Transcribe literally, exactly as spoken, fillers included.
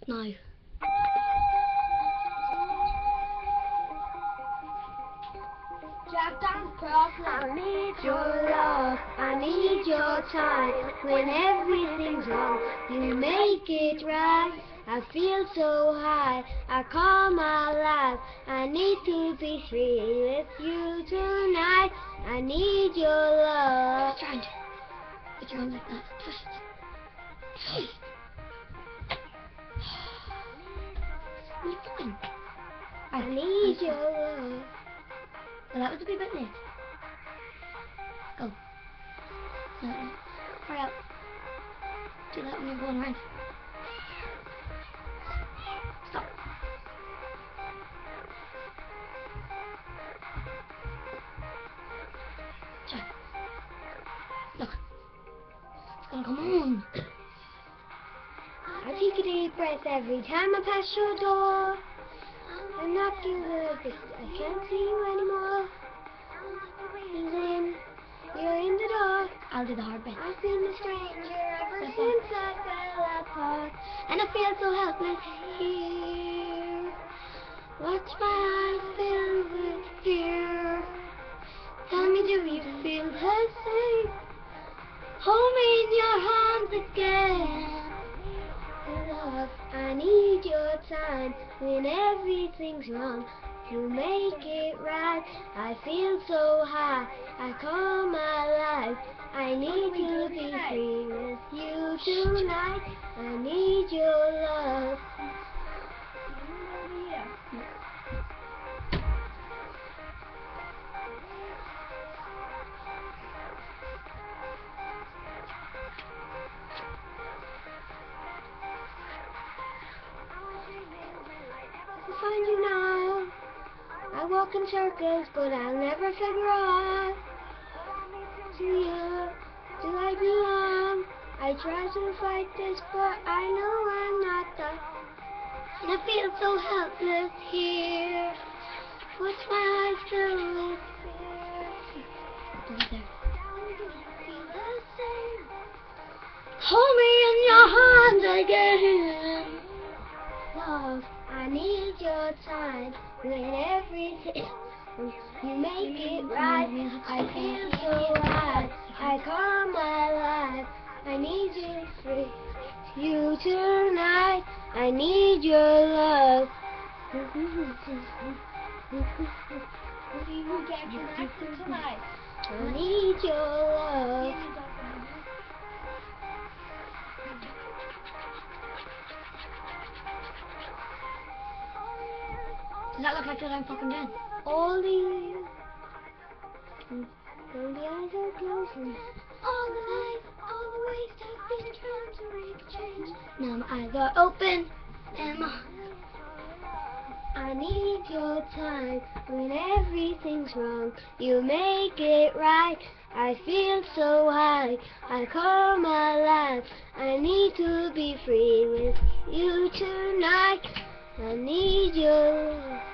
No. Jack Dance problem. I need your love, I need your time. When everything's wrong, you make it right. I feel so high, I come alive. I need to be free with you tonight. I need your love. Trying to put your arm like that. What are you doing? I need your love. Well, that was a good bit there. Go. No, hurry up. Do that when you're going around. Stop. Jack. Look. It's gonna come on. I take a deep breath every time I pass your door. I'm not good, but I can't see you anymore. And then you're in the door. I'll do the hard bit. I've been a stranger ever Step since I fell apart, and I feel so helpless here. Watch my eyes filled with fear. Tell me, do you feel the same? Hold me in your arms again. Love, I need your time. When everything's wrong, you make it right. I feel so high, I come alive. I need to be free with you tonight. I need your love. I'll find you now. I walk in circles, but I'll never figure out. To you, do I belong? I try to fight this, but I know I'm not the. And I feel so helpless here. What's my eyes filled with fear? Do it there. Feel the same. Hold me in your hands again. Love, I need your time. When everything you make it right. I feel so high, I come alive. I need you free, you tonight. I need your love. What do you get from acting tonight? I need your love. Does that look like that I'm fucking doing? All the all the eyes are closing. All the lights, all the ways I've been trying to make a change. Now my eyes are open, Emma. I need your time. When everything's wrong, you make it right. I feel so high, I come alive. I need to be free with you tonight. I need your love.